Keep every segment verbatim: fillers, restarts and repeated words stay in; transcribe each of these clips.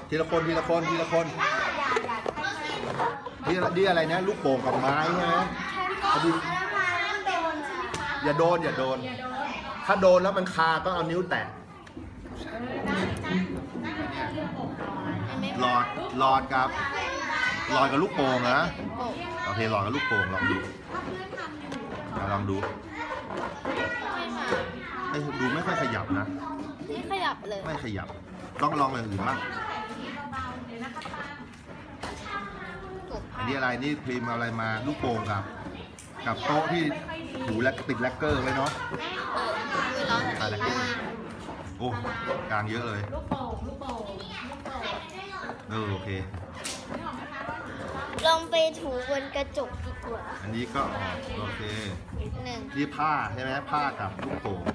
ทีละคนทีละคนทีละคนนี่นี่อะไรนะลูกโป่งกับไม้ใช่ไหมอย่าโดนอย่าโดนถ้าโดนแล้วมันคาก็เอานิ้วแตะหลอดหลอดกับหลอดกับลูกโป่งนะโอเคหลอดกับลูกโป่งลองดูลองดูไอ้ดูไม่ค่อยขยับนะไม่ขยับเลยไม่ขยับต้องลองอย่างอื่นบ้างอันนี้อะไรนี่พิมพ์อะไรมาลูกโป่งกับกับโต๊ะที่หูและติดแลกเกอร์ไว้เนาะอะไรโอ้กลางเยอะเลยลูกโป่งลูกโป่งเออโอเคลองไปถูบนกระจกดีกว่าอันนี้ก็โอเคนี่ผ้าใช่ไหมผ้ากับลูกโป่ง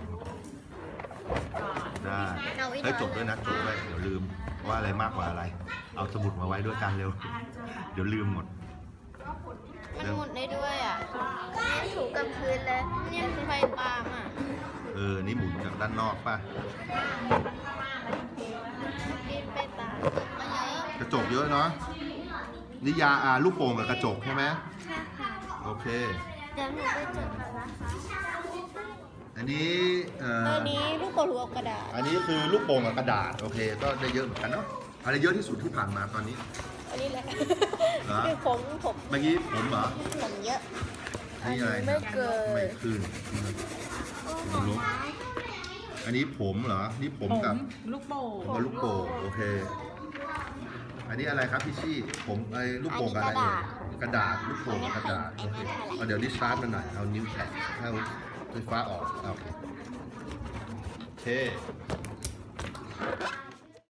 ได้เฮ้ยจบด้วยนะจบไว้เดี๋ยวลืมว่าอะไรมากกว่าอะไรเอาสมุดมาไว้ด้วยกันเร็วเดี๋ยวลืมหมดมันหมุนได้ด้วยอ่ะนี่ถูกับพื้นเลยนี่ไฟปาล์มอ่ะเออนี่หมุนจากด้านนอกป่ะไปตามกระจกเยอะเนาะนี่ยาอาลูกโป่งกับกระจกใช่ไหมใช่ค่ะโอเคเดี๋ยวหนูไปจดอันนี้เอ่ออันนี้ลูกโป่งถูกับกระดาษอันนี้คือลูกโป่งกับกระดาษโอเคก็ได้เยอะเหมือนกันเนาะอะไรเยอะที่สุดที่ผ่านมาตอนนี้อันนี้แหละคือผมผมเมื่อกี้ผมเหรอผมเยอะนี่อะไรไม่เกินไม่ขึ้นอันนี้ผมเหรอนี่ผมกับลูกโป่งกับลูกโป่งโอเคอันนี้อะไรครับพี่ชี่ผมไอ้ลูกโป่งกับอะไรกระดาษลูกโป่งกับกระดาษโอเคเอาเดี๋ยวดิสตาร์ทมันหน่อยเอานิ้วแตะให้ไฟฟ้าออกโอเคโอเค